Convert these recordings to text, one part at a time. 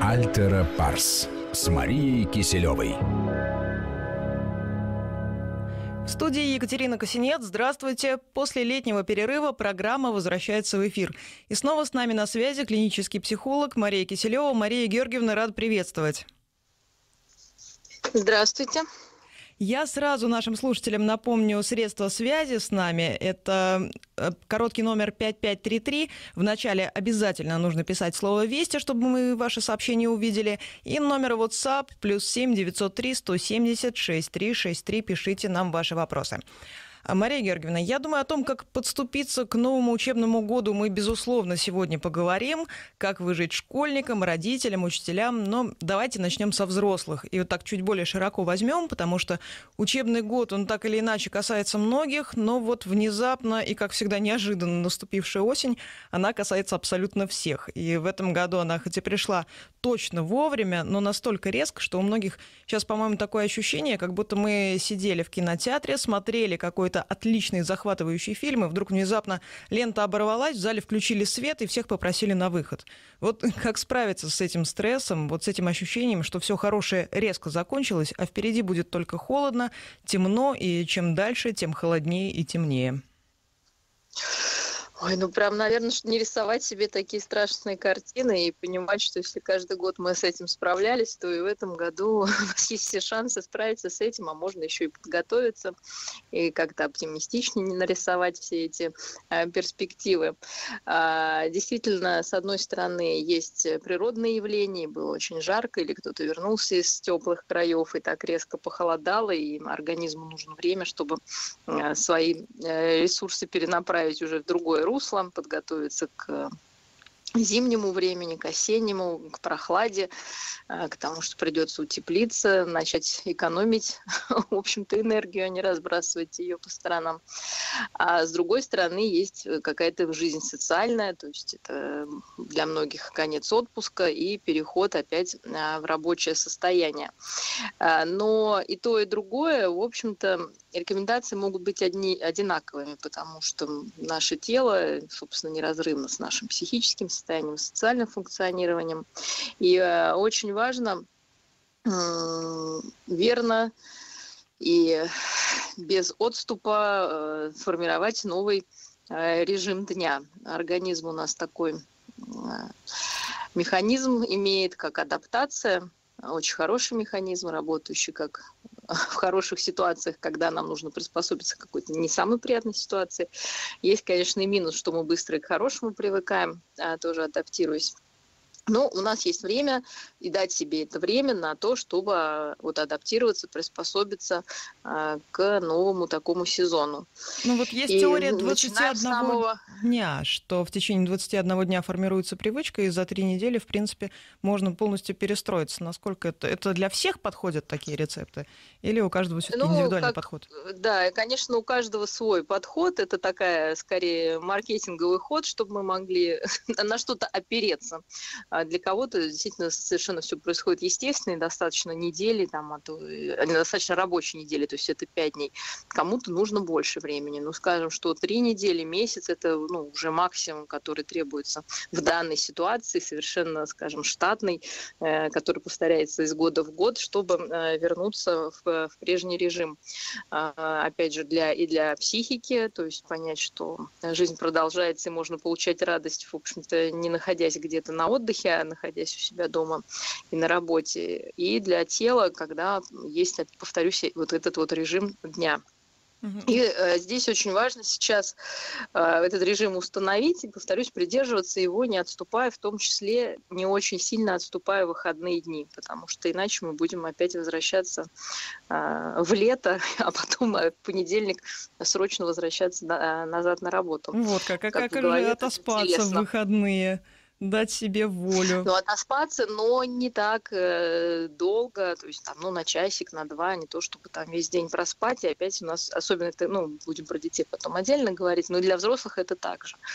Альтера Парс с Марией Киселевой. В студии Екатерина Косинец. Здравствуйте. После летнего перерыва программа возвращается в эфир. И снова с нами на связи клинический психолог Мария Киселева. Мария Георгиевна, рад приветствовать. Здравствуйте. Я сразу нашим слушателям напомню средства связи с нами. Это короткий номер 5533. Вначале обязательно нужно писать слово «Вести», чтобы мы ваши сообщения увидели. И номер WhatsApp +7 903 170 6363. Пишите нам ваши вопросы. Мария Георгиевна, я думаю, о том, как подступиться к новому учебному году, мы, безусловно, сегодня поговорим. Как выжить школьникам, родителям, учителям. Но давайте начнем со взрослых. И вот так чуть более широко возьмем, потому что учебный год, он так или иначе касается многих, но вот внезапно и, как всегда, неожиданно наступившая осень, она касается абсолютно всех. И в этом году она хоть и пришла точно вовремя, но настолько резко, что у многих сейчас, по-моему, такое ощущение, как будто мы сидели в кинотеатре, смотрели какой-то отличный, захватывающий фильм, и вдруг внезапно лента оборвалась, в зале включили свет и всех попросили на выход. Вот как справиться с этим стрессом, вот с этим ощущением, что все хорошее резко закончилось, а впереди будет только холодно, темно, и чем дальше, тем холоднее и темнее. Ой, ну прям, наверное, не рисовать себе такие страшные картины и понимать, что если каждый год мы с этим справлялись, то и в этом году у нас есть все шансы справиться с этим, а можно еще и подготовиться и как-то оптимистичнее нарисовать все эти перспективы. Действительно, с одной стороны, есть природные явления, было очень жарко, или кто-то вернулся из теплых краев, и так резко похолодало, и организму нужно время, чтобы свои ресурсы перенаправить уже в другое русло, подготовиться к зимнему времени, к осеннему, к прохладе, к тому, что придется утеплиться, начать экономить, в общем-то, энергию, а не разбрасывать ее по сторонам. А с другой стороны, есть какая-то жизнь социальная, то есть это для многих конец отпуска и переход опять в рабочее состояние. Но и то, и другое, в общем-то, рекомендации могут быть одинаковыми, потому что наше тело, собственно, неразрывно с нашим психическим состоянием, социальным функционированием. И очень важно верно и без отступа формировать новый режим дня. Организм у нас такой механизм имеет, как адаптация, очень хороший механизм, работающий как в хороших ситуациях, когда нам нужно приспособиться к какой-то не самой приятной ситуации. Есть, конечно, и минус, что мы быстро к хорошему привыкаем, тоже адаптируясь. Но у нас есть время, и дать себе это время на то, чтобы вот адаптироваться, приспособиться к новому такому сезону. Ну вот есть теория 21 дня, что в течение 21 дня формируется привычка, и за 3 недели, в принципе, можно полностью перестроиться. Насколько это для всех подходят такие рецепты? Или у каждого все-таки индивидуальный подход? Да, конечно, у каждого свой подход. Это такая, скорее, маркетинговый ход, чтобы мы могли на что-то опереться. Для кого-то действительно совершенно все происходит естественно, и достаточно недели, достаточно рабочей недели, то есть это 5 дней. Кому-то нужно больше времени. Ну, скажем, что 3 недели, месяц – это уже максимум, который требуется в данной ситуации, совершенно, скажем, штатный, который повторяется из года в год, чтобы вернуться в прежний режим. Опять же, для психики, то есть понять, что жизнь продолжается, и можно получать радость, в общем-то, не находясь где-то на отдыхе, а находясь у себя дома и на работе. И для тела, когда есть, повторюсь, вот этот вот режим дня. И здесь очень важно сейчас этот режим установить и, повторюсь, придерживаться его, не отступая, в том числе не очень сильно отступая в выходные дни, потому что иначе мы будем опять возвращаться в лето, а потом в понедельник срочно возвращаться назад на работу. Вот как же отоспаться в выходные? Дать себе волю. Ну, отоспаться, но не так долго, то есть там, на часик, на 2, не то чтобы там весь день проспать, и опять у нас, особенно это, будем про детей потом отдельно говорить, но для взрослых это так же.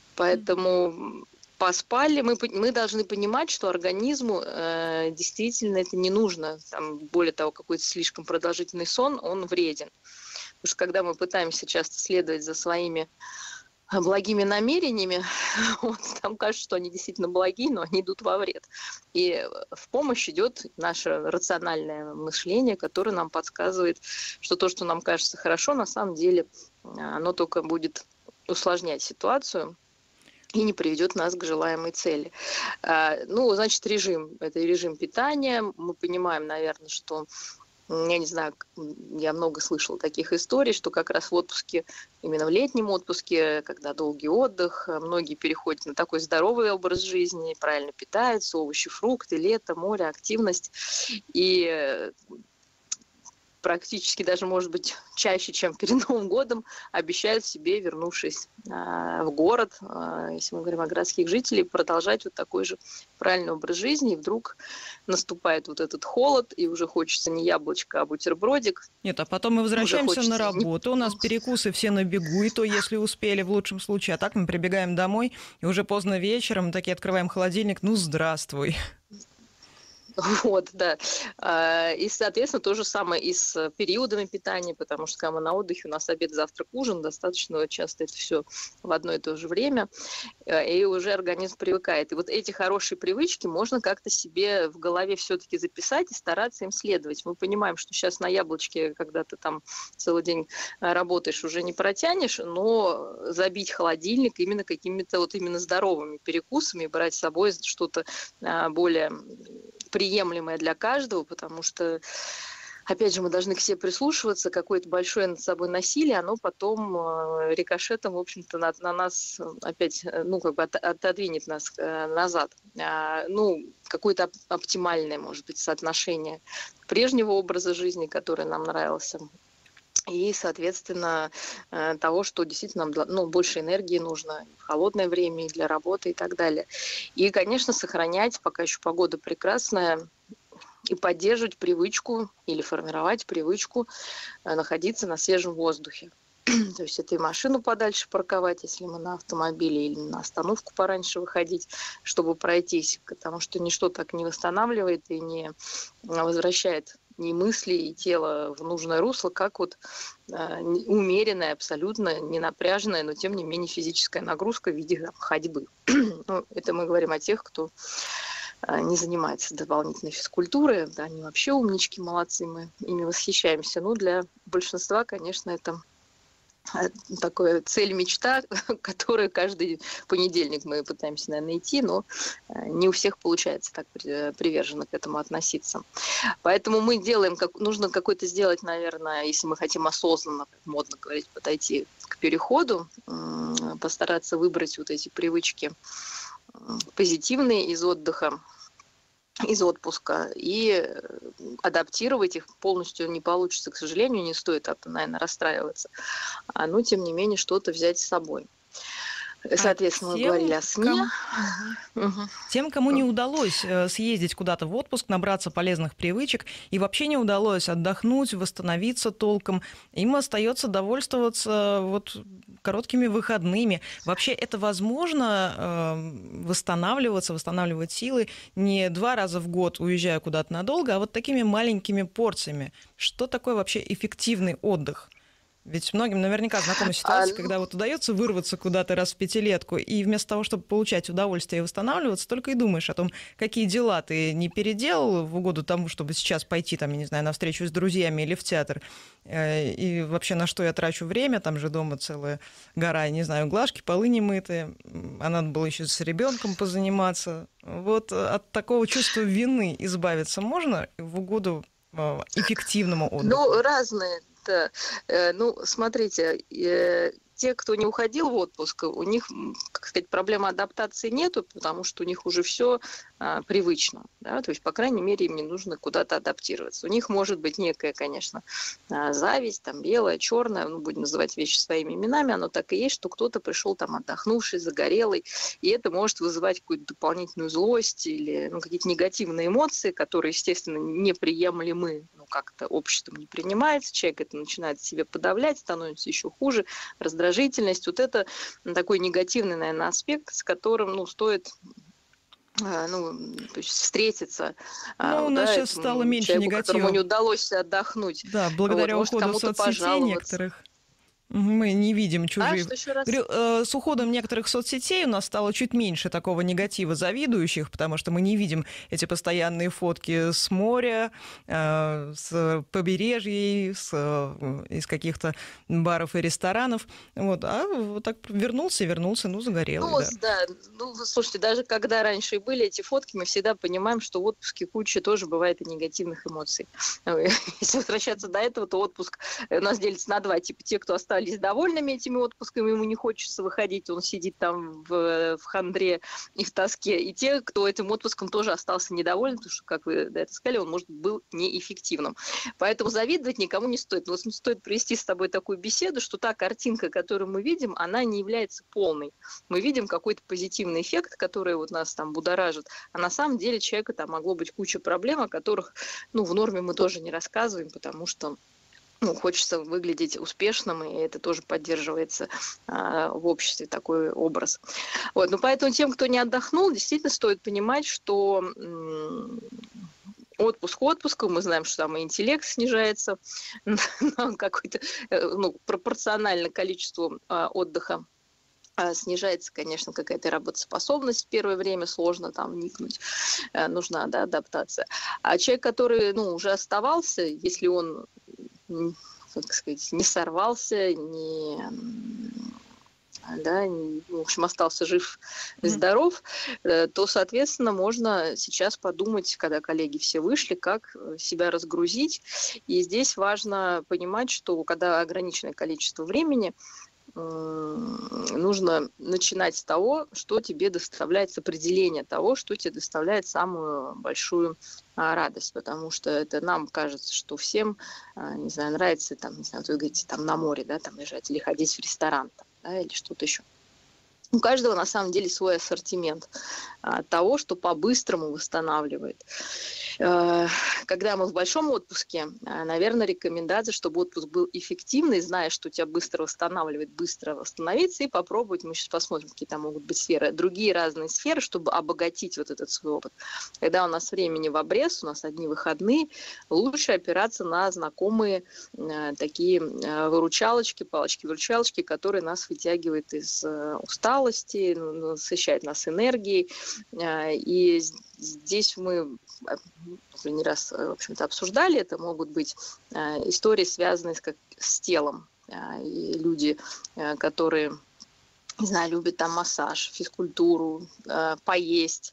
Поэтому поспали, мы должны понимать, что организму действительно это не нужно, там, более того, какой-то слишком продолжительный сон, он вреден. Потому что когда мы пытаемся часто следовать за своими благими намерениями, вот, там кажется, что они действительно благие, но они идут во вред. И в помощь идет наше рациональное мышление, которое нам подсказывает, что то, что нам кажется хорошо, на самом деле оно только будет усложнять ситуацию и не приведет нас к желаемой цели. Ну, значит, режим. Это режим питания. Мы понимаем, наверное, что я не знаю, я много слышала таких историй, что как раз в отпуске, именно в летнем отпуске, когда долгий отдых, многие переходят на такой здоровый образ жизни, правильно питаются, овощи, фрукты, лето, море, активность. И практически даже, может быть, чаще, чем перед Новым годом, обещают себе, вернувшись в город, если мы говорим о городских жителях, продолжать вот такой же правильный образ жизни. И вдруг наступает вот этот холод, и уже хочется не яблочко, а бутербродик. Нет, а потом мы возвращаемся на работу, у нас перекусы все на бегу, и то, если успели, в лучшем случае. А так мы прибегаем домой, и уже поздно вечером такие открываем холодильник, ну, здравствуй. Вот, да. И, соответственно, то же самое и с периодами питания, потому что, когда мы на отдыхе, у нас обед, завтрак, ужин, достаточно часто это все в одно и то же время, и уже организм привыкает. И вот эти хорошие привычки можно как-то себе в голове все-таки записать и стараться им следовать. Мы понимаем, что сейчас на яблочке, когда ты там целый день работаешь, уже не протянешь, но забить холодильник именно какими-то вот именно здоровыми перекусами, брать с собой что-то более приемлемое для каждого, потому что, опять же, мы должны к себе прислушиваться, какое-то большое над собой насилие, оно потом рикошетом, в общем-то, на нас опять, ну, как бы отодвинет нас назад. Ну, какое-то оптимальное, может быть, соотношение прежнего образа жизни, который нам нравился, и, соответственно, того, что действительно нам больше энергии нужно в холодное время и для работы и так далее. И, конечно, сохранять, пока еще погода прекрасная, и поддерживать привычку или формировать привычку находиться на свежем воздухе. То есть это и машину подальше парковать, если мы на автомобиле, или на остановку пораньше выходить, чтобы пройтись, потому что ничто так не восстанавливает и не возвращает ни мысли и тело в нужное русло, как вот умеренная, абсолютно не напряженная, но тем не менее физическая нагрузка в виде ходьбы. Ну, это мы говорим о тех, кто не занимается дополнительной физкультурой. Да, они вообще умнички, молодцы, мы ими восхищаемся. Но для большинства, конечно, это такая цель-мечта, которую каждый понедельник мы пытаемся, наверное, найти, но не у всех получается так приверженно к этому относиться. Поэтому мы делаем, нужно какой-то сделать, наверное, если мы хотим осознанно, модно говорить, подойти к переходу, постараться выбрать вот эти привычки позитивные из отдыха, из отпуска, и адаптировать их полностью не получится, к сожалению, не стоит, наверное, расстраиваться. Но, тем не менее, что-то взять с собой. Соответственно, мы говорили о сне. Тем, кому не удалось съездить куда-то в отпуск, набраться полезных привычек, и вообще не удалось отдохнуть, восстановиться толком, им остается довольствоваться вот короткими выходными. Вообще это возможно восстанавливать силы не 2 раза в год, уезжая куда-то надолго, а вот такими маленькими порциями. Что такое вообще эффективный отдых? Ведь многим наверняка знакома ситуация, когда вот удается вырваться куда-то раз в 5-летку, и вместо того, чтобы получать удовольствие и восстанавливаться, только и думаешь о том, какие дела ты не переделал в угоду тому, чтобы сейчас пойти, там, я не знаю, на встречу с друзьями или в театр, и вообще на что я трачу время, там же дома целая гора, не знаю, глажки, полы не мытые, а надо было еще с ребенком позаниматься. Вот от такого чувства вины избавиться можно в угоду эффективному отдыху? Ну, разные. Ну, смотрите, те, кто не уходил в отпуск, у них, как сказать, проблемы адаптации нету, потому что у них уже все привычно, да? То есть, по крайней мере, им не нужно куда-то адаптироваться. У них может быть некая, конечно, зависть, там, белая, черная, ну, будем называть вещи своими именами, оно так и есть, что кто-то пришел там отдохнувший, загорелый, и это может вызывать какую-то дополнительную злость или какие-то негативные эмоции, которые, естественно, неприемлемы, как-то обществом не принимается, человек это начинает себе подавлять, становится еще хуже, раздражительность. Вот это такой негативный, наверное, аспект, с которым, стоит то есть встретиться. У нас сейчас стало меньше человеку, негатива. которому не удалось отдохнуть. Да, благодаря уходу в соцсетей некоторых. Мы не видим чужие. Что еще раз? С уходом некоторых соцсетей у нас стало чуть меньше такого негатива завидующих, потому что мы не видим эти постоянные фотки с моря, с побережья, из каких-то баров и ресторанов. Вот. А вот так вернулся, загорелый. Да. Слушайте, даже когда раньше и были эти фотки, мы всегда понимаем, что в отпуске куча тоже бывает и негативных эмоций. Если возвращаться до этого, то отпуск у нас делится на два. Типа те, кто остались довольными этими отпусками, ему не хочется выходить, он сидит там в хандре и в тоске. И те, кто этим отпуском тоже остался недоволен, потому что, как вы до этого сказали, он, может, был неэффективным. Поэтому завидовать никому не стоит. Но стоит провести с тобой такую беседу, что та картинка, которую мы видим, она не является полной. Мы видим какой-то позитивный эффект, который вот нас там будоражит. А на самом деле человека там могло быть куча проблем, о которых в норме мы тоже не рассказываем, потому что хочется выглядеть успешным, и это тоже поддерживается в обществе, такой образ. Поэтому тем, кто не отдохнул, действительно стоит понимать, что отпуск отпуском, мы знаем, что там и интеллект снижается на какое-то пропорционально количеству отдыха. Снижается, конечно, какая-то работоспособность в первое время, сложно там вникнуть, нужна адаптация. А человек, который уже оставался, если он не сорвался, в общем, остался жив и здоров, то, соответственно, можно сейчас подумать, когда коллеги все вышли, как себя разгрузить. И здесь важно понимать, что когда ограниченное количество времени, нужно начинать с того, что тебе доставляет, с определения того, что тебе доставляет самую большую радость, потому что это нам кажется, что всем, нравится, вы говорите, на море, лежать, или ходить в ресторан, или что-то еще. У каждого на самом деле свой ассортимент того, что по-быстрому восстанавливает. Когда мы в большом отпуске, наверное, рекомендация, чтобы отпуск был эффективный, зная, что тебя быстро восстанавливает, быстро восстановиться, и попробовать, мы сейчас посмотрим, какие там могут быть сферы, другие разные сферы, чтобы обогатить вот этот свой опыт. Когда у нас времени в обрез, у нас одни выходные, лучше опираться на знакомые такие выручалочки, палочки-выручалочки, которые нас вытягивают из усталости, насыщают нас энергией. И здесь мы не раз, в общем-то, обсуждали, это могут быть истории, связанные с телом. И люди, которые, не знаю, любят там массаж, физкультуру, поесть,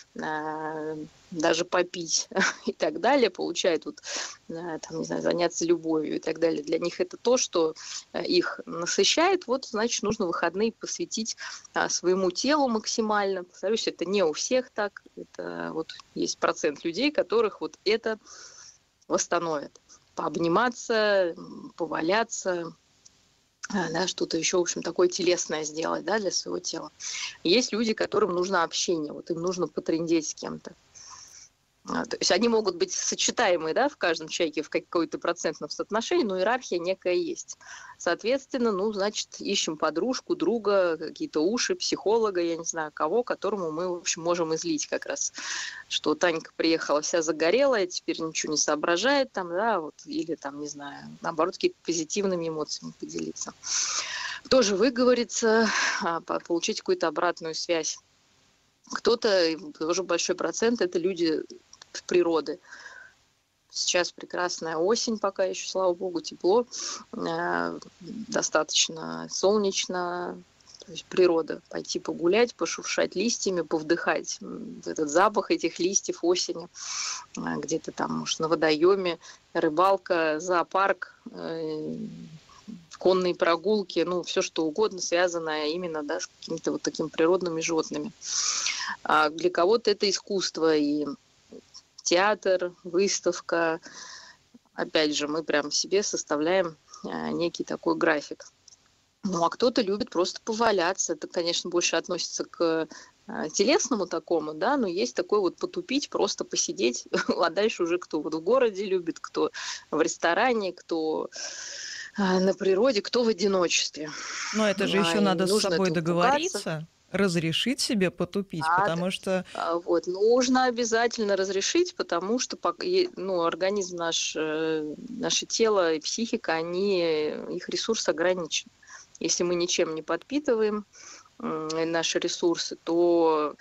даже попить и так далее, получают заняться любовью и так далее. Для них это то, что их насыщает. Значит, нужно выходные посвятить своему телу максимально. Повторюсь, это не у всех так. Это есть процент людей, которых это восстановит. Пообниматься, поваляться, что-то еще, в общем, такое телесное сделать, для своего тела. Есть люди, которым нужно общение, им нужно потрындеть с кем-то. То есть они могут быть сочетаемые, в каждом человеке в какой-то процентном соотношении, но иерархия некая есть. Соответственно, значит, ищем подружку, друга, какие-то уши, психолога, я не знаю кого, которому мы, в общем, можем излить как раз, что Танька приехала вся загорелая, теперь ничего не соображает, или, не знаю, наоборот, какими-то позитивными эмоциями поделиться. Тоже выговориться, получить какую-то обратную связь. Кто-то, тоже большой процент, это люди природы. Сейчас прекрасная осень, пока еще, слава богу, тепло, достаточно солнечно. То есть природа, пойти погулять, пошуршать листьями, повдыхать этот запах этих листьев осени, где-то там, может, на водоеме, рыбалка, зоопарк, конные прогулки, все что угодно, связанное именно с какими-то такими природными животными. А для кого-то это искусство и театр, выставка. Опять же, мы прям себе составляем некий такой график. А кто-то любит просто поваляться. Это, конечно, больше относится к телесному такому, но есть такой потупить, просто посидеть, а дальше уже кто в городе любит, кто в ресторане, кто на природе, кто в одиночестве. Но это же еще надо с собой договориться. разрешить себе потупить, Надо. потому что Вот, нужно обязательно разрешить, потому что ну, организм наш, наше тело и психика, их ресурс ограничен. Если мы ничем не подпитываем наши ресурсы, то,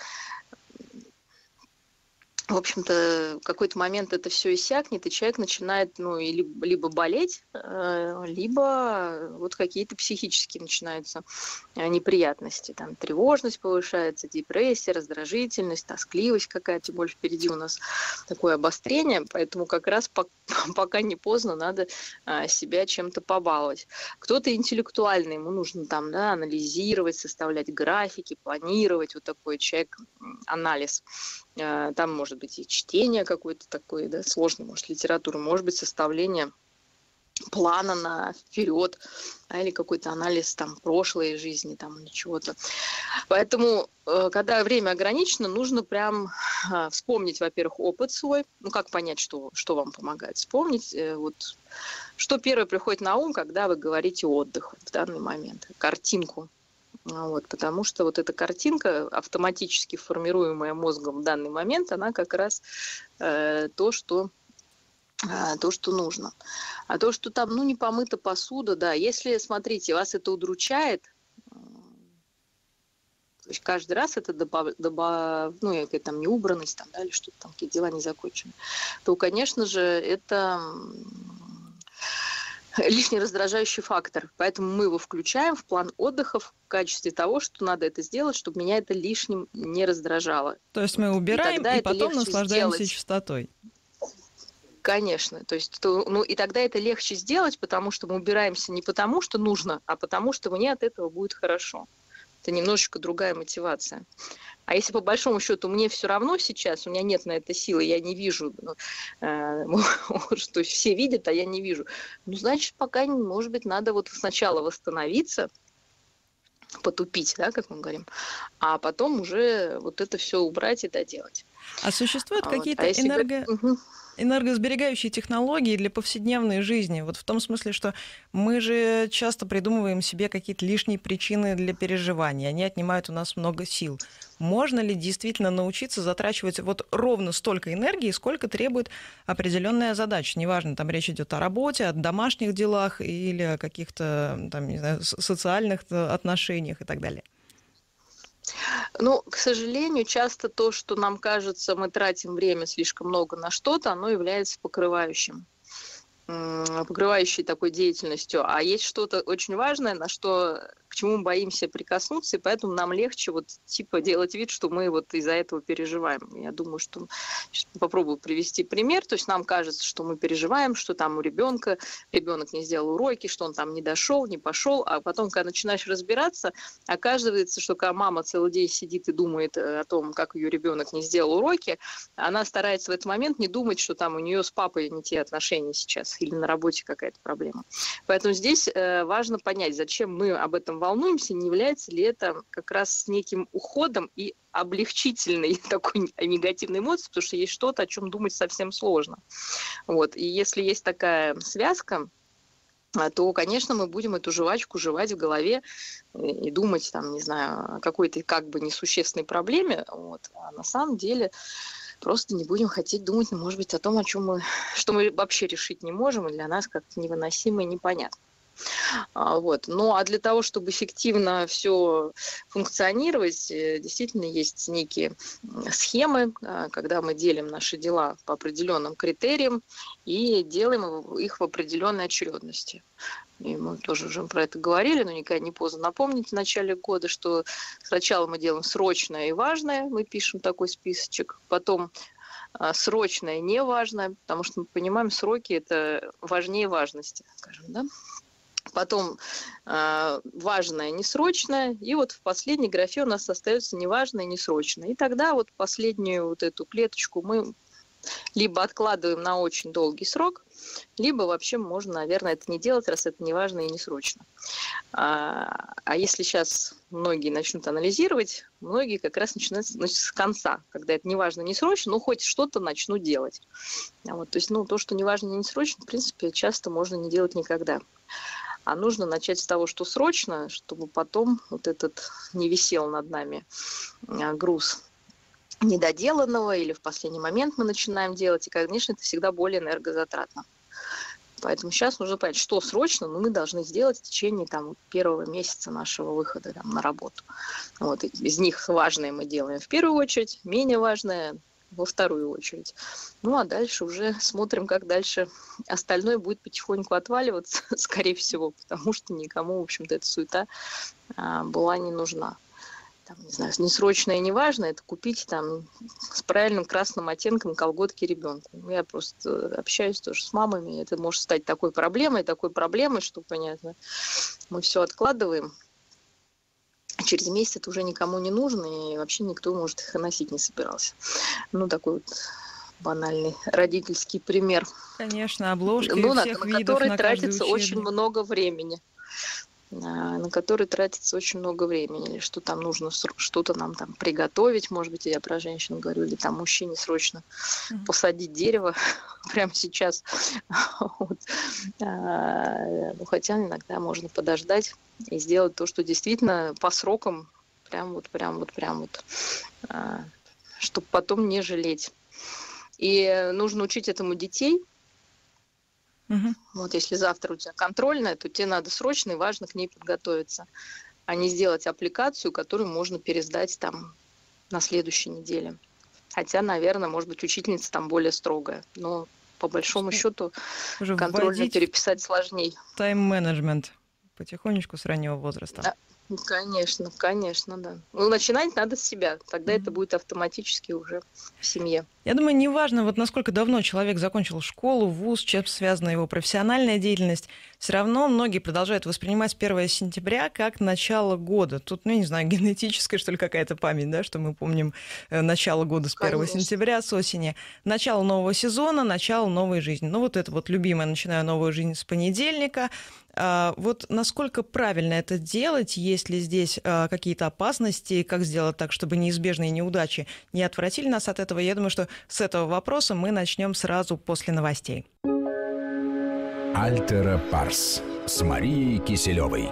в общем-то, в какой-то момент это все иссякнет, и человек начинает, ну, либо болеть, либо вот какие-то психические начинаются неприятности. Там тревожность повышается, депрессия, раздражительность, тоскливость какая-то, тем более впереди у нас такое обострение, поэтому как раз пока не поздно, надо себя чем-то побаловать. Кто-то интеллектуальный, ему нужно там, да, анализировать, составлять графики, планировать, вот такой человек, анализ. Там может быть и чтение какое-то такое, да, сложное, может, литература, может быть, составление плана на вперед, или какой-то анализ там прошлой жизни там или чего-то. Поэтому, когда время ограничено, нужно прям вспомнить, во-первых, опыт свой. Ну, как понять, что вам помогает? Вспомнить, вот, что первое приходит на ум, когда вы говорите отдых в данный момент, картинку. Вот, потому что вот эта картинка, автоматически формируемая мозгом в данный момент, она как раз то, что нужно. А то, что там, ну, не помыта посуда, да, если, смотрите, вас это удручает, то есть каждый раз это ну, там неубранность, там, да, или что-то там, какие дела не закончены, то, конечно же, это лишний раздражающий фактор. Поэтому мы его включаем в план отдыха в качестве того, что надо это сделать, чтобы меня это лишним не раздражало. То есть мы убираем и потом наслаждаемся чистотой. Конечно. То есть, ну, и тогда это легче сделать, потому что мы убираемся не потому, что нужно, а потому что мне от этого будет хорошо. Это немножечко другая мотивация. А если по большому счету мне все равно сейчас, у меня нет на это силы, я не вижу, что все видят, а я не вижу, ну, значит, пока, может быть, надо вот сначала восстановиться, потупить, да, как мы говорим, а потом уже вот это все убрать и доделать. А существуют какие-то энергосберегающие технологии для повседневной жизни? Вот в том смысле, что мы же часто придумываем себе какие-то лишние причины для переживаний, они отнимают у нас много сил. Можно ли действительно научиться затрачивать вот ровно столько энергии, сколько требует определенная задача? Неважно, там речь идет о работе, о домашних делах или о каких-то, там, не знаю, социальных отношениях и так далее. Ну, к сожалению, часто то, что нам кажется, мы тратим время слишком много на что-то, оно является покрывающей такой деятельностью. А есть что-то очень важное, к чему мы боимся прикоснуться, и поэтому нам легче вот типа делать вид, что мы вот из-за этого переживаем. Я думаю, что сейчас попробую привести пример. То есть нам кажется, что мы переживаем, что там у ребенок не сделал уроки, что он там не дошел, не пошел, а потом, когда начинаешь разбираться, оказывается, что когда мама целый день сидит и думает о том, как ее ребенок не сделал уроки, она старается в этот момент не думать, что там у нее с папой не те отношения сейчас или на работе какая-то проблема. Поэтому здесь важно понять, зачем мы об этом волнуемся, не является ли это как раз неким уходом и облегчительной такой негативной эмоцией, потому что есть что-то, о чем думать совсем сложно. Вот. И если есть такая связка, то, конечно, мы будем эту жвачку жевать в голове и думать, там, не знаю, о какой-то как бы несущественной проблеме, вот. А на самом деле просто не будем хотеть думать, может быть, о том, что мы вообще решить не можем, и для нас как-то невыносимо и непонятно. Вот. Ну, а для того, чтобы эффективно все функционировать, действительно есть некие схемы, когда мы делим наши дела по определенным критериям и делаем их в определенной очередности. И мы тоже уже про это говорили, но никогда не поздно напомнить в начале года, что сначала мы делаем срочное и важное, мы пишем такой списочек, потом срочное и неважное, потому что мы понимаем, сроки – это важнее важности, скажем, да? Потом важное, несрочное, и вот в последней графе у нас остается неважное, несрочное. И тогда вот последнюю вот эту клеточку мы либо откладываем на очень долгий срок, либо вообще можно, наверное, это не делать, раз это неважно и несрочно. А если сейчас многие начнут анализировать, многие как раз начинают с конца, когда это неважно, не срочно, но хоть что-то начну делать. Вот, то есть, то, что неважно, не срочно, в принципе, часто можно не делать никогда. А нужно начать с того, что срочно, чтобы потом вот этот не висел над нами груз недоделанного, или в последний момент мы начинаем делать. И, конечно, это всегда более энергозатратно. Поэтому сейчас нужно понять, что срочно, но мы должны сделать в течение первого месяца нашего выхода на работу. Вот. Из них важное мы делаем в первую очередь, менее важное во вторую очередь. Ну, а дальше уже смотрим, как дальше остальное будет потихоньку отваливаться, скорее всего, потому что никому, в общем-то, эта суета была не нужна. Не знаю, несрочное и неважно, это купить с правильным красным оттенком колготки ребенку. Я просто общаюсь тоже с мамами, это может стать такой проблемой, что, понятно, мы все откладываем. Через месяц это уже никому не нужно, и вообще никто, может, их и носить не собирался. Такой вот банальный родительский пример. Конечно, обложки всех на видов, который на тратится каждый очень учебник. много времени. На который тратится очень много времени, или что там нужно что-то нам приготовить, может быть, я про женщин говорю, или мужчине срочно посадить дерево прямо сейчас. Вот. Хотя иногда можно подождать и сделать то, что действительно по срокам прям вот, чтобы потом не жалеть. И нужно учить этому детей. Вот если завтра у тебя контрольная, то тебе надо срочно и важно к ней подготовиться, а не сделать аппликацию, которую можно пересдать на следующей неделе. Хотя, наверное, может быть, учительница более строгая, но по большому счету контрольную переписать сложнее. Тайм-менеджмент потихонечку с раннего возраста. Конечно, да. Начинать надо с себя, тогда это будет автоматически уже в семье. Я думаю, неважно, насколько давно человек закончил школу, вуз, чем связана его профессиональная деятельность, все равно многие продолжают воспринимать 1 сентября как начало года. Тут, не знаю, генетическая, что ли, какая-то память, да, что мы помним начало года с 1 сентября, с осени. Начало нового сезона, начало новой жизни. Это любимое, начинаю новую жизнь с понедельника. Насколько правильно это делать? Есть ли здесь какие-то опасности? Как сделать так, чтобы неизбежные неудачи не отвратили нас от этого? Я думаю, что с этого вопроса мы начнем сразу после новостей. Альтера Парс с Марией Киселевой.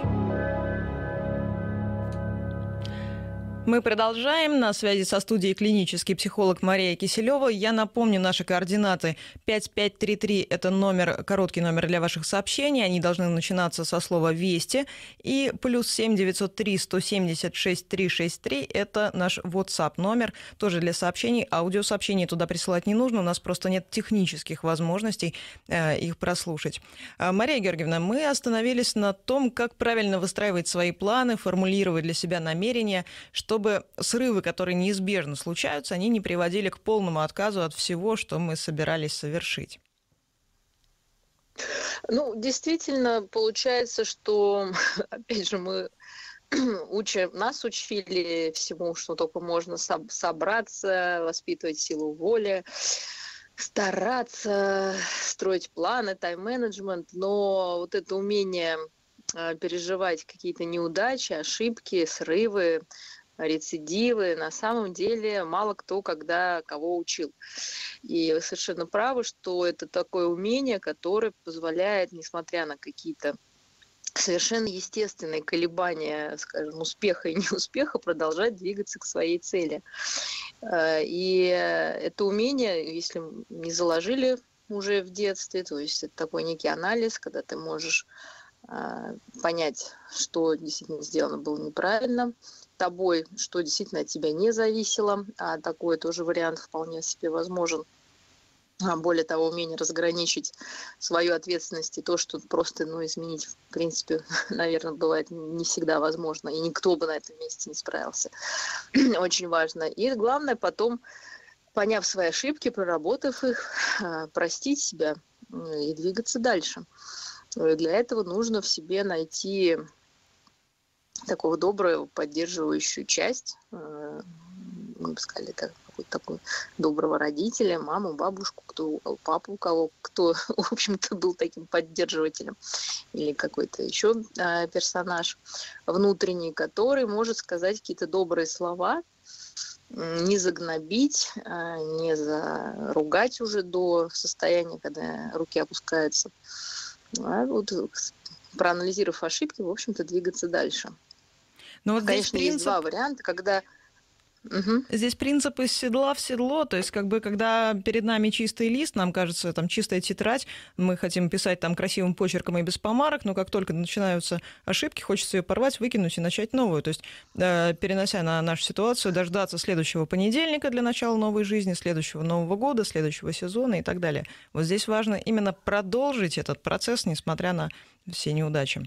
Мы продолжаем. На связи со студией клинический психолог Мария Киселева. Я напомню, наши координаты 5533 – это короткий номер для ваших сообщений. Они должны начинаться со слова «Вести». И +7 903 176 363 – это наш WhatsApp номер, тоже для сообщений. Аудиосообщений туда присылать не нужно, у нас просто нет технических возможностей их прослушать. Мария Георгиевна, мы остановились на том, как правильно выстраивать свои планы, формулировать для себя намерения, чтобы срывы, которые неизбежно случаются, они не приводили к полному отказу от всего, что мы собирались совершить. Действительно, получается, что, опять же, нас учили всему, что только можно собраться, воспитывать силу воли, стараться, строить планы, тайм-менеджмент, но это умение переживать какие-то неудачи, ошибки, срывы, рецидивы, на самом деле мало кто кого учил. И вы совершенно правы, что это такое умение, которое позволяет, несмотря на какие-то совершенно естественные колебания, скажем, успеха и неуспеха, продолжать двигаться к своей цели. И это умение, если не заложили уже в детстве, то есть это такой некий анализ, когда ты можешь понять, что действительно сделано было неправильно тобой, что действительно от тебя не зависело, а такой тоже вариант вполне себе возможен. Более того, умение разграничить свою ответственность и то, что просто изменить, в принципе, наверное, бывает не всегда возможно, и никто бы на этом месте не справился. Очень важно. И главное потом, поняв свои ошибки, проработав их, простить себя и двигаться дальше. И для этого нужно в себе найти такого добрую, поддерживающую часть, мы бы сказали, какого-то такого доброго родителя, маму, бабушку, папу, кто, в общем-то, был таким поддерживателем, или какой-то еще персонаж внутренний, который может сказать какие-то добрые слова, не загнобить, не заругать уже до состояния, когда руки опускаются, а проанализировав ошибки, в общем-то, двигаться дальше. Но вот Конечно, есть два варианта, когда... Здесь принцип из седла в седло, то есть как бы когда перед нами чистый лист, нам кажется, там чистая тетрадь, мы хотим писать там красивым почерком и без помарок, но как только начинаются ошибки, хочется ее порвать, выкинуть и начать новую. То есть перенося на нашу ситуацию, дождаться следующего понедельника для начала новой жизни, следующего Нового года, следующего сезона и так далее. Вот здесь важно именно продолжить этот процесс, несмотря на все неудачи.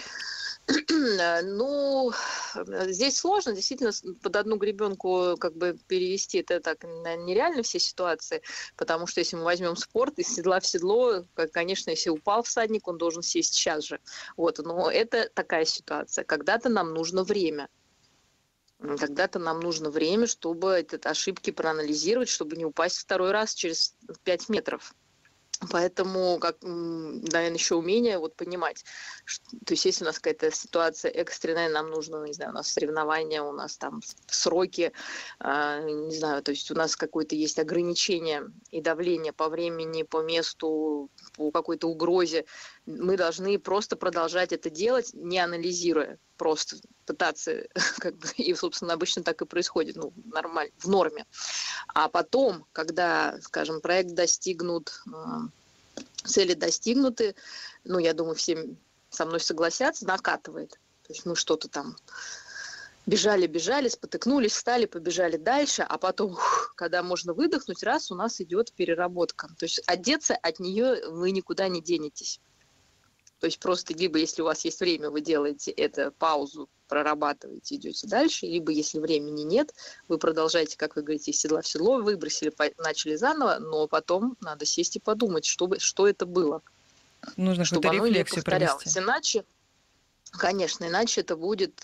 Ну, здесь сложно, действительно, под одну гребенку как бы перевести это так нереально все ситуации, потому что если мы возьмем спорт из седла в седло, конечно, если упал всадник, он должен сесть сейчас же. Вот, но это такая ситуация. Когда-то нам нужно время. Когда-то нам нужно время, чтобы эти ошибки проанализировать, чтобы не упасть второй раз через 5 метров. Поэтому, наверное, еще умение понимать, то есть если у нас какая-то ситуация экстренная, нам нужно, не знаю, у нас соревнования, у нас там сроки, не знаю, то есть у нас какое-то есть ограничение и давление по времени, по месту, по какой-то угрозе, мы должны просто продолжать это делать, не анализируя, просто пытаться, и, собственно, обычно так и происходит, нормально, в норме. А потом, когда, скажем, проект достигнут, цели достигнуты, я думаю, все со мной согласятся, накатывает. То есть мы что-то там бежали, спотыкнулись, встали, побежали дальше, а потом, когда можно выдохнуть, раз, у нас идет переработка. То есть одеться от нее вы никуда не денетесь. То есть просто либо если у вас есть время, вы делаете это, паузу, прорабатываете, идете дальше, либо если времени нет, вы продолжаете, как вы говорите, из седла в седло, выбросили, начали заново, но потом надо сесть и подумать, что это было. Нужно чтобы оно не повторялось. провести. Иначе, конечно, иначе это будет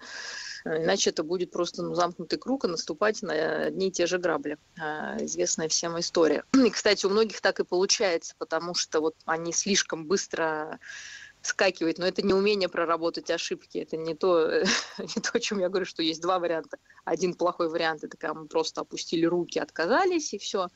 просто замкнутый круг и наступать на одни и те же грабли. Известная всем история. И, кстати, у многих так и получается, потому что они слишком быстро скакивают, но это не умение проработать ошибки, это не то, о чем я говорю, что есть два варианта. Один плохой вариант, это когда мы просто опустили руки, отказались и все,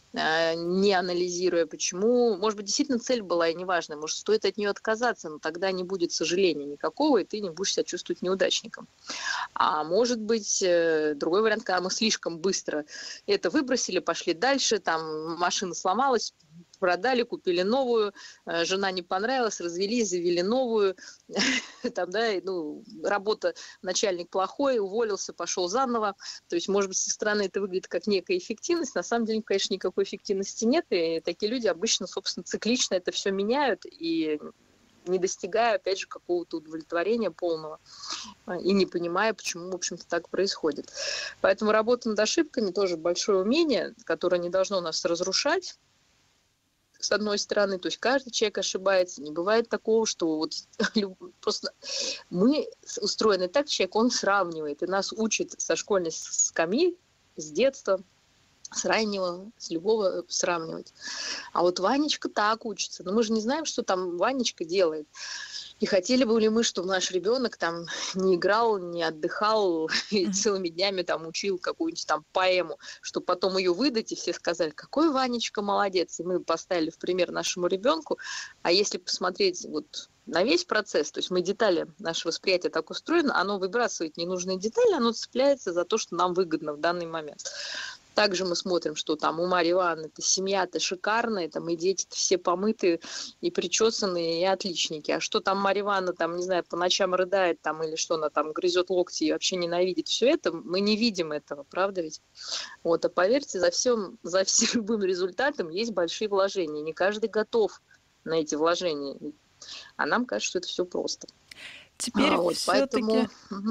не анализируя почему. Может быть, действительно цель была и неважная, может, стоит от нее отказаться, но тогда не будет сожаления никакого, и ты не будешь себя чувствовать неудачником. А может быть, другой вариант, когда мы слишком быстро это выбросили, пошли дальше, там машина сломалась, продали, купили новую, жена не понравилась, развелись, завели новую, там, работа, начальник плохой, уволился, пошел заново. То есть, может быть, со стороны это выглядит как некая эффективность, на самом деле, конечно, никакой эффективности нет, и такие люди обычно, собственно, циклично это все меняют, и не достигая, опять же, какого-то удовлетворения полного и не понимая, почему, в общем-то, так происходит. Поэтому работа над ошибками тоже большое умение, которое не должно нас разрушать, с одной стороны, то есть каждый человек ошибается, не бывает такого, что просто мы устроены так, человек, он сравнивает, и нас учит со школьной скамьи, с детства, с раннего, с любого сравнивать. А Ванечка так учится, но мы же не знаем, что там Ванечка делает. И хотели бы ли мы, чтобы наш ребенок там не играл, не отдыхал и целыми днями там учил какую-нибудь там поэму, чтобы потом ее выдать, и все сказали, какой Ванечка молодец, и мы поставили в пример нашему ребенку. А если посмотреть на весь процесс, то есть мы детали, наше восприятие так устроено, оно выбрасывает ненужные детали, оно цепляется за то, что нам выгодно в данный момент. Также мы смотрим, что там у Марьи Ивановны семья-то шикарная, там и дети-то все помытые и причесанные, и отличники. А что там Марья Ивановна, там, не знаю, по ночам рыдает, там, или что она там грызет локти и вообще ненавидит все это, мы не видим этого, правда ведь? А поверьте, за всем любым результатом есть большие вложения. Не каждый готов на эти вложения. А нам кажется, что это все просто. Теперь все-таки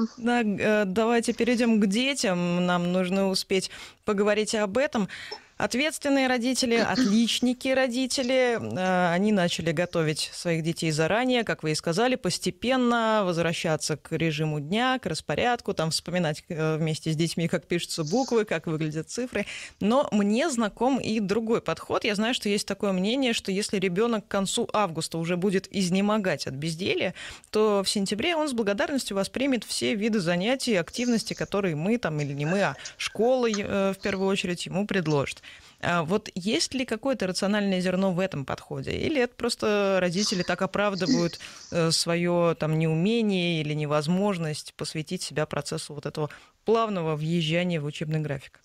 давайте перейдем к детям. Нам нужно успеть поговорить об этом. Ответственные родители, отличники родители, они начали готовить своих детей заранее, как вы и сказали, постепенно возвращаться к режиму дня, к распорядку, там вспоминать вместе с детьми, как пишутся буквы, как выглядят цифры. Но мне знаком и другой подход. Я знаю, что есть такое мнение, что если ребенок к концу августа уже будет изнемогать от безделья, то в сентябре он с благодарностью воспримет все виды занятий, активности, которые мы там, или не мы, а школа в первую очередь ему предложит. Вот есть ли какое-то рациональное зерно в этом подходе? Или это просто родители так оправдывают свое там неумение или невозможность посвятить себя процессу вот этого плавного въезжания в учебный график?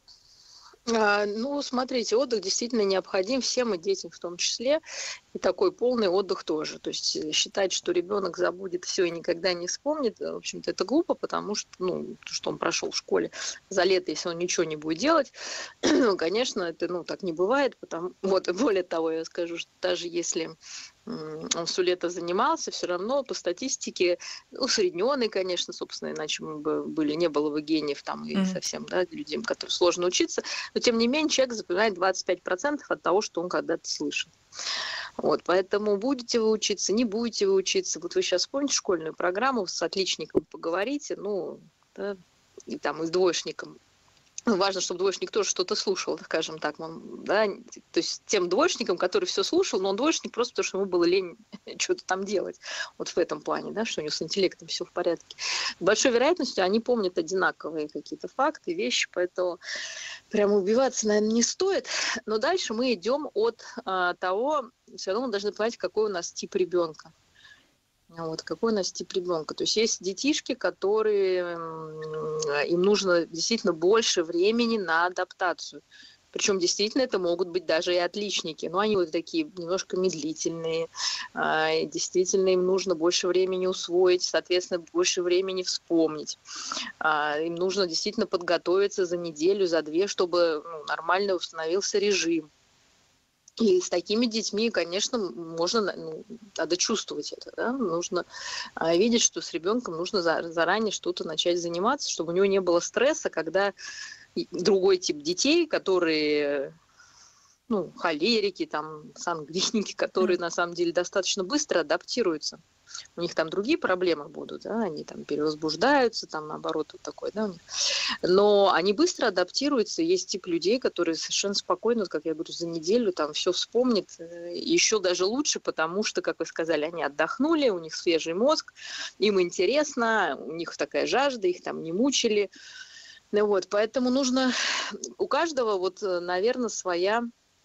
Ну, смотрите, отдых действительно необходим всем и детям в том числе, и такой полный отдых тоже. То есть считать, что ребенок забудет все и никогда не вспомнит, в общем-то, это глупо, потому что, ну, то, что он прошел в школе за лето, если он ничего не будет делать, конечно, это, ну, так не бывает, вот, более того, я скажу, что даже если он все лето занимался, все равно по статистике усредненный, конечно, собственно, иначе мы бы не было бы гениев там и совсем, да, людям, которым сложно учиться, но тем не менее человек запоминает 25% от того, что он когда-то слышал. Вот, поэтому будете вы учиться, не будете вы учиться. Вот вы сейчас вспомните школьную программу, с отличником поговорите, ну, да, и там и с двоечником. Важно, чтобы двоечник тоже что-то слушал, скажем так, да, то есть тем двоечникам, который все слушал, но он двоечник просто потому, что ему было лень что-то там делать, вот в этом плане, да, что у него с интеллектом все в порядке. С большой вероятностью они помнят одинаковые какие-то факты, вещи, поэтому прямо убиваться, наверное, не стоит, но дальше мы идем от того, все равно мы должны понять, какой у нас тип ребенка. Вот, какой у нас тип ребенка. То есть есть детишки, которые им нужно действительно больше времени на адаптацию. Причем действительно это могут быть даже и отличники. Но они вот такие немножко медлительные. Действительно им нужно больше времени усвоить, соответственно, больше времени вспомнить. Им нужно действительно подготовиться за неделю, за две, чтобы нормально установился режим. И с такими детьми, конечно, надо чувствовать это. Да? Нужно видеть, что с ребенком нужно заранее что-то начать заниматься, чтобы у него не было стресса, когда другой тип детей, которые, ну, холерики, там, сангвиники, которые на самом деле достаточно быстро адаптируются. У них там другие проблемы будут, да? Они там перевозбуждаются, там наоборот вот такой, да, у них. Но они быстро адаптируются. Есть тип людей, которые совершенно спокойно, как я говорю, за неделю там все вспомнят. Еще даже лучше, потому что, как вы сказали, они отдохнули, у них свежий мозг, им интересно, у них такая жажда, их там не мучили. Ну, вот, поэтому нужно у каждого, вот, наверное, своя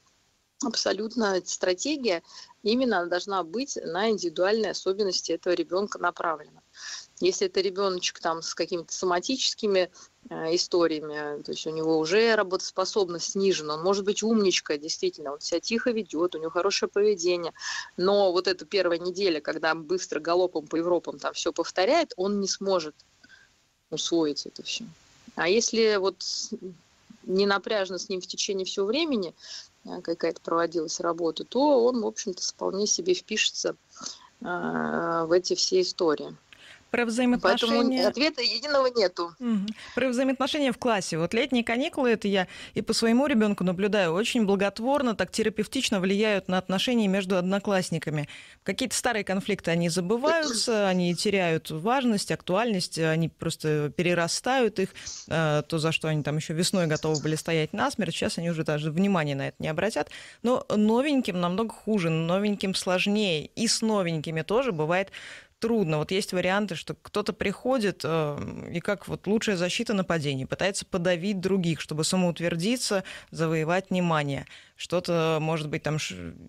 абсолютно стратегия именно должна быть на индивидуальные особенности этого ребенка направлена. Если это ребеночек там с какими-то соматическими историями, то есть у него уже работоспособность снижена, он может быть умничка, действительно, он себя тихо ведет, у него хорошее поведение, но вот эта первая неделя, когда быстро галопом по Европам там все повторяет, он не сможет усвоить это все. А если вот не напряжно с ним в течение всего времени какая-то проводилась работа, то он, в общем-то, вполне себе впишется в эти все истории. Про взаимоотношения... Поэтому ответа единого нету. Про взаимоотношения в классе. Вот летние каникулы, это я и по своему ребенку наблюдаю, очень благотворно, так терапевтично влияют на отношения между одноклассниками. Какие-то старые конфликты, они забываются, они теряют важность, актуальность, они просто перерастают их. То, за что они там еще весной готовы были стоять насмерть, сейчас они уже даже внимания на это не обратят. Но новеньким намного хуже, новеньким сложнее. И с новенькими тоже бывает трудно. Вот есть варианты, что кто-то приходит и как вот лучшая защита нападений, пытается подавить других, чтобы самоутвердиться, завоевать внимание. Что-то, может быть, там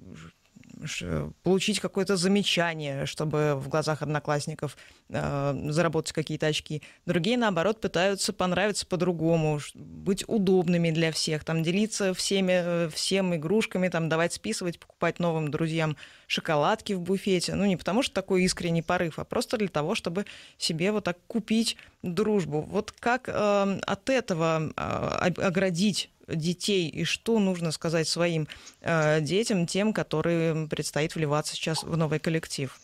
получить какое-то замечание, чтобы в глазах одноклассников заработать какие-то очки. Другие, наоборот, пытаются понравиться по-другому, быть удобными для всех, там, делиться всем игрушками, там, давать списывать, покупать новым друзьям шоколадки в буфете. Ну, не потому что такой искренний порыв, а просто для того, чтобы себе вот так купить дружбу. Вот как от этого оградить детей, и что нужно сказать своим детям, тем, которым предстоит вливаться сейчас в новый коллектив?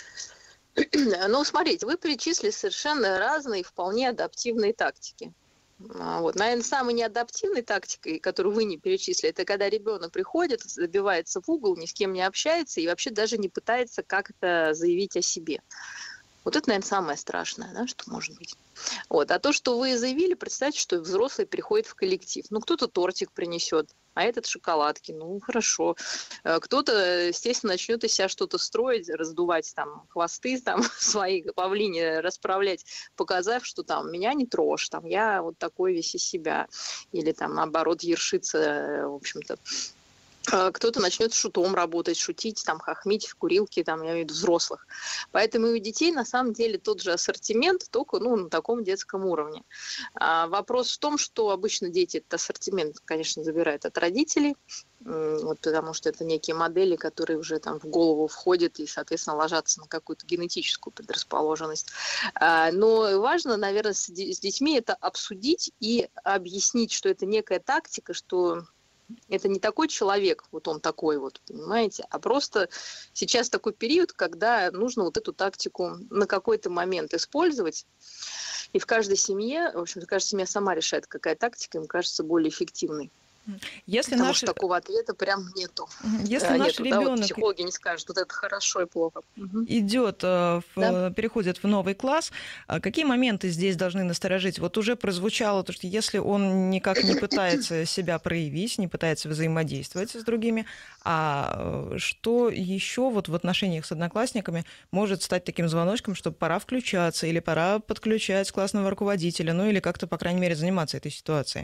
Ну, смотрите, вы перечислили совершенно разные, вполне адаптивные тактики. Вот. Наверное, самой неадаптивной тактикой, которую вы не перечислили, это когда ребенок приходит, забивается в угол, ни с кем не общается и вообще даже не пытается как-то заявить о себе. Вот это, наверное, самое страшное, да, что может быть. Вот. А то, что вы заявили, представьте, что взрослый приходит в коллектив. Ну, кто-то тортик принесет, а этот шоколадки. Ну, хорошо. Кто-то, естественно, начнет из себя что-то строить, раздувать там хвосты, там свои павлини расправлять, показав, что там меня не трожь, там я вот такой весь из себя. Или там, наоборот, ершиться, в общем-то. Кто-то начнет шутом работать, шутить, там, хохмить в курилке, там, я имею в виду взрослых. Поэтому и у детей на самом деле тот же ассортимент, только на таком детском уровне. Вопрос в том, что обычно дети этот ассортимент, конечно, забирают от родителей, потому что это некие модели, которые уже там в голову входят и, соответственно, ложатся на какую-то генетическую предрасположенность. Но важно, наверное, с детьми это обсудить и объяснить, что это некая тактика, что это не такой человек, вот он такой вот, понимаете, а просто сейчас такой период, когда нужно вот эту тактику на какой-то момент использовать. И в каждой семье, в общем-то, каждая семья сама решает, какая тактика им кажется более эффективной. Потому что такого ответа прям нету. Если наш ребенок... Да, вот психологи не скажут, вот это хорошо и плохо. Идет, переходит в новый класс, какие моменты здесь должны насторожить? Вот уже прозвучало то, что если он никак не пытается себя проявить, не пытается взаимодействовать с другими, а что еще вот в отношениях с одноклассниками может стать таким звоночком, что пора включаться или пора подключать классного руководителя, ну или как-то, по крайней мере, заниматься этой ситуацией?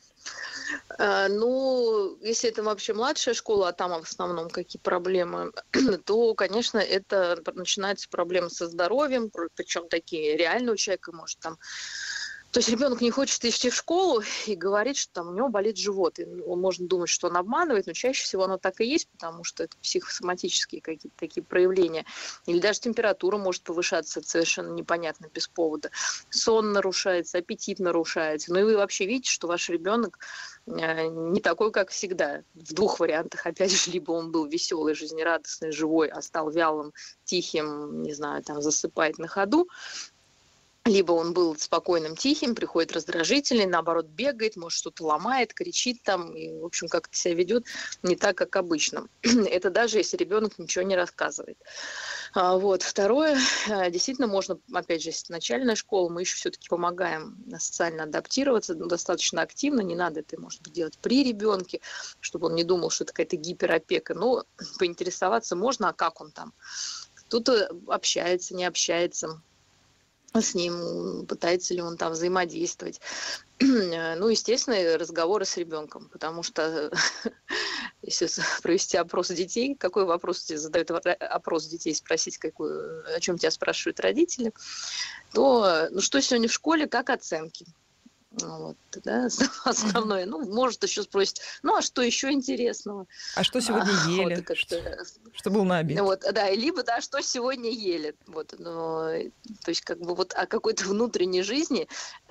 Ну, если это вообще младшая школа, а там в основном какие проблемы, то, конечно, это начинаются проблемы со здоровьем, причем такие реальные у человека, может, там... То есть ребенок не хочет идти в школу и говорит, что там у него болит живот. И он может думать, что он обманывает, но чаще всего оно так и есть, потому что это психосоматические какие-то такие проявления. Или даже температура может повышаться совершенно непонятно, без повода. Сон нарушается, аппетит нарушается. Ну и вы вообще видите, что ваш ребенок не такой, как всегда. В двух вариантах, опять же, либо он был веселый, жизнерадостный, живой, а стал вялым, тихим, не знаю, там засыпает на ходу. Либо он был спокойным, тихим, приходит раздражительный, наоборот, бегает, может, что-то ломает, кричит там, и, в общем, как-то себя ведет не так, как обычно. Это даже если ребенок ничего не рассказывает. Вот. Второе, действительно, можно, опять же, если начальная школа, мы еще все-таки помогаем социально адаптироваться достаточно активно, не надо это, может быть, делать при ребенке, чтобы он не думал, что это какая-то гиперопека, но поинтересоваться можно, а как он там. Тут общается, не общается с ним, пытается ли он там взаимодействовать. Ну, естественно, разговоры с ребенком, потому что если провести опрос детей, какой вопрос тебе задают опрос детей, спросить, о чем тебя спрашивают родители, то ну, что сегодня в школе, как оценки? Вот, да, основное. Ну, может, еще спросить, ну, а что еще интересного? А что сегодня ели? Вот, что был на обед? Вот, да, либо, да, что сегодня ели. Вот, то есть, как бы, вот о какой-то внутренней жизни,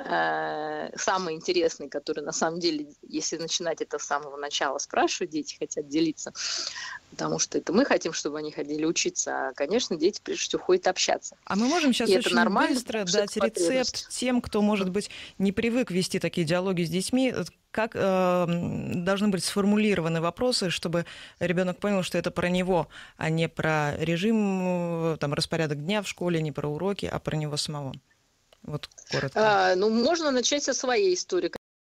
самой интересной, которая, на самом деле, если начинать это с самого начала спрашивать, дети хотят делиться, потому что это мы хотим, чтобы они ходили учиться, а, конечно, дети, прежде всего, ходят общаться. А мы можем сейчас и очень быстро дать рецепт тем, кто, может быть, не привык вести такие диалоги с детьми, как должны быть сформулированы вопросы, чтобы ребенок понял, что это про него, а не про режим, там, распорядок дня в школе, не про уроки, а про него самого. Вот коротко. Ну, можно начать со своей истории.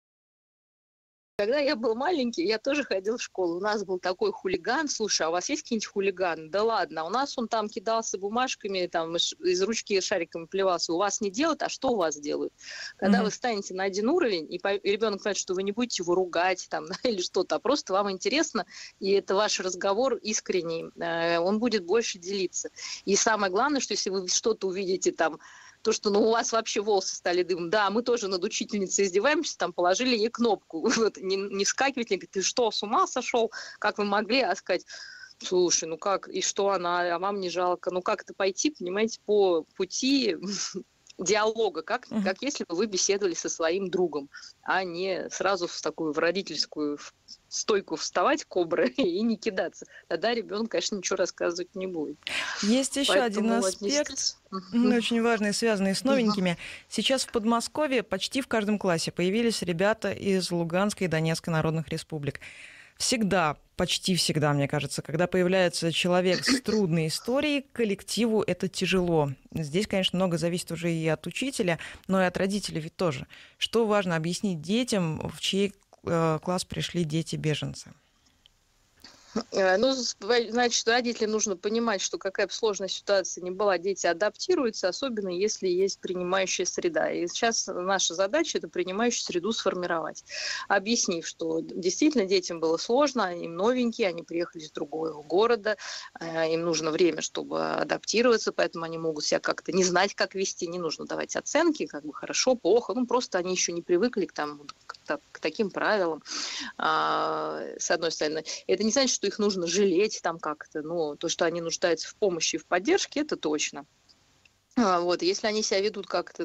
Когда я был маленький, я тоже ходил в школу. У нас был такой хулиган. Слушай, а у вас есть какие-нибудь хулиганы? Да ладно, у нас он там кидался бумажками, там из ручки шариками плевался. У вас не делают, а что у вас делают? Когда вы станете на один уровень, и ребенок понимает, что вы не будете его ругать там, или что-то, а просто вам интересно, и это ваш разговор искренний, он будет больше делиться. И самое главное, что если вы что-то увидите там, то, что у вас вообще волосы стали дымом. Да, мы тоже над учительницей издеваемся, там положили ей кнопку. Вот, не вскакивать, не говорить, ты что, с ума сошел? Как вы могли? А сказать, слушай, ну как, и что она, а вам не жалко? Ну как это пойти, понимаете, по пути диалога, как если бы вы беседовали со своим другом, а не сразу в такую в родительскую стойку вставать кобры и не кидаться. Тогда ребенок, конечно, ничего рассказывать не будет. Есть еще один аспект, очень важный, связанный с новенькими. Сейчас в Подмосковье почти в каждом классе появились ребята из Луганской и Донецкой народных республик. Всегда, почти всегда, мне кажется, когда появляется человек с трудной историей, коллективу это тяжело. Здесь, конечно, много зависит уже и от учителя, но и от родителей ведь тоже. Что важно объяснить детям, в чей класс пришли дети-беженцы? Ну, значит, родителям нужно понимать, что какая бы сложная ситуация ни была, дети адаптируются, особенно если есть принимающая среда. И сейчас наша задача – это принимающую среду сформировать, объяснив, что действительно детям было сложно, им новенькие, они приехали из другого города, им нужно время, чтобы адаптироваться, поэтому они могут себя как-то не знать, как вести, не нужно давать оценки, как бы хорошо, плохо, ну, просто они еще не привыкли к таким правилам, с одной стороны. Это не значит, что их нужно жалеть там как-то, но то, что они нуждаются в помощи и в поддержке, это точно. Вот, если они себя ведут как-то,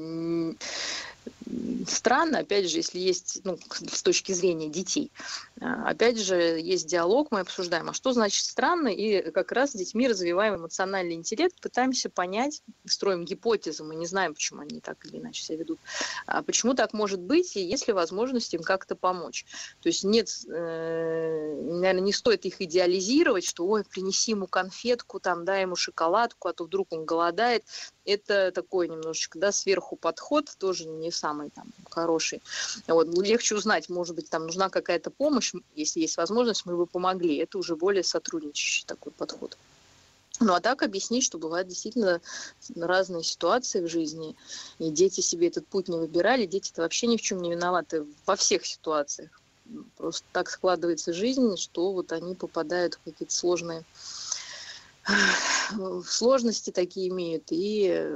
странно, опять же, если есть, с точки зрения детей, опять же, есть диалог, мы обсуждаем, а что значит странно, и как раз с детьми развиваем эмоциональный интеллект, пытаемся понять, строим гипотезы, мы не знаем, почему они так или иначе себя ведут, почему так может быть, и есть ли возможность им как-то помочь. То есть нет, наверное, не стоит их идеализировать, что, ой, принеси ему конфетку, там, дай ему шоколадку, а то вдруг он голодает. Это такой немножечко, сверху подход, тоже не самый там хороший. Вот. Легче узнать, может быть, там нужна какая-то помощь, если есть возможность, мы бы помогли. Это уже более сотрудничающий такой подход. Ну, а так объяснить, что бывают действительно разные ситуации в жизни, и дети себе этот путь не выбирали, дети-то вообще ни в чем не виноваты во всех ситуациях. Просто так складывается жизнь, что вот они попадают в какие-то сложности такие имеют, и,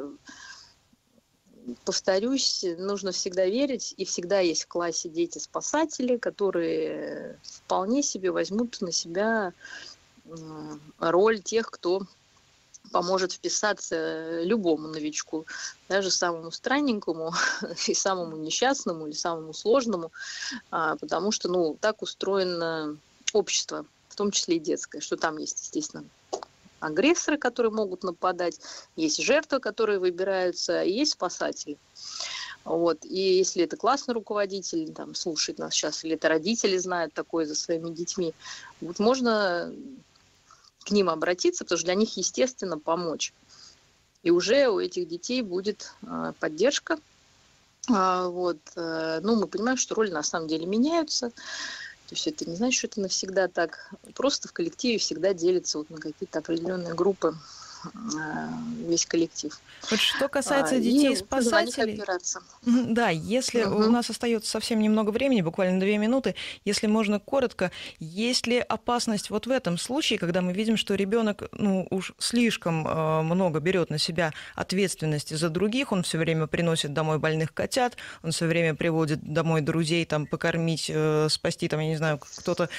повторюсь, нужно всегда верить, и всегда есть в классе дети-спасатели, которые вполне себе возьмут на себя роль тех, кто поможет вписаться любому новичку, даже самому странненькому и самому несчастному или самому сложному, потому что, так устроено общество, в том числе и детское, что там есть, естественно, агрессоры, которые могут нападать, есть жертвы, которые выбираются, и есть спасатели. Вот. И если это классный руководитель, там, слушает нас сейчас, или это родители знают такое за своими детьми, вот можно к ним обратиться, потому что для них естественно помочь. И уже у этих детей будет поддержка. Вот. Мы понимаем, что роли на самом деле меняются. То есть это не значит, что это навсегда так. Просто в коллективе всегда делится на какие-то определенные группы весь коллектив. Вот что касается детей-спасателей, да, если у нас остается совсем немного времени, буквально 2 минуты, если можно коротко, есть ли опасность вот в этом случае, когда мы видим, что ребенок уж слишком много берет на себя ответственности за других, он все время приносит домой больных котят, он все время приводит домой друзей, там, покормить, спасти, там, я не знаю, кто-то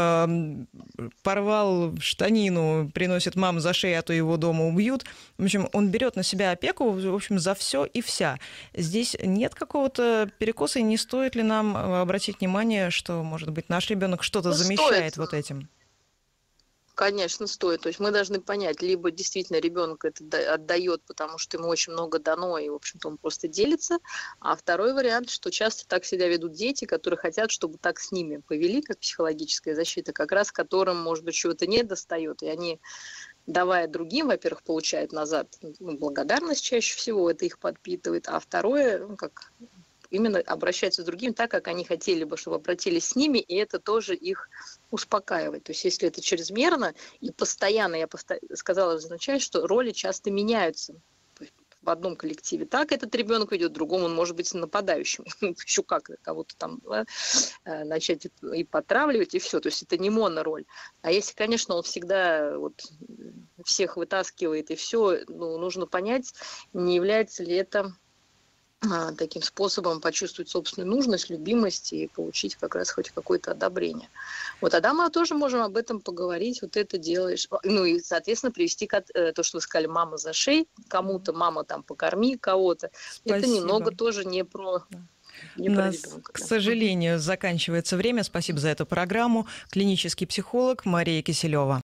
порвал штанину, приносит маму за шею, а то его дома убьют. В общем, он берет на себя опеку, в общем, за все и вся. Здесь нет какого-то перекоса, и не стоит ли нам обратить внимание, что, может быть, наш ребенок что-то замещает вот этим? Конечно, стоит. То есть мы должны понять, либо действительно ребенок это отдает, потому что ему очень много дано, и, в общем-то, он просто делится. А второй вариант, что часто так себя ведут дети, которые хотят, чтобы так с ними повели, как психологическая защита, как раз которым, может быть, чего-то не достает, и они, давая другим, во-первых, получают назад благодарность чаще всего, это их подпитывает, а второе, именно обращаются с другими так, как они хотели бы, чтобы обратились с ними, и это тоже их успокаивает. То есть если это чрезмерно и постоянно, я сказала изначально, что роли часто меняются. В одном коллективе так этот ребенок ведет, в другом он может быть нападающим. Еще как кого-то там начать и потравливать, и все. То есть это не монороль. А если, конечно, он всегда всех вытаскивает, и все, нужно понять, не является ли это таким способом почувствовать собственную нужность, любимость и получить как раз хоть какое-то одобрение. Вот, тогда мы тоже можем об этом поговорить, вот это делаешь. И, соответственно, привести то, что вы сказали, мама за шею, кому-то мама там покорми кого-то. Спасибо. Это немного тоже не про... У нас, к сожалению, заканчивается время. Спасибо за эту программу. Клинический психолог Мария Киселева.